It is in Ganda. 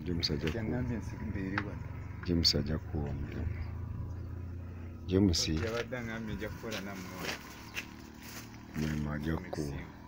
James ajja ku Yangambye nsimbere wano. James ajja kuwa omulimu. James Yabadde angambye nja kukola nammwe. omulimu ajja kuwa.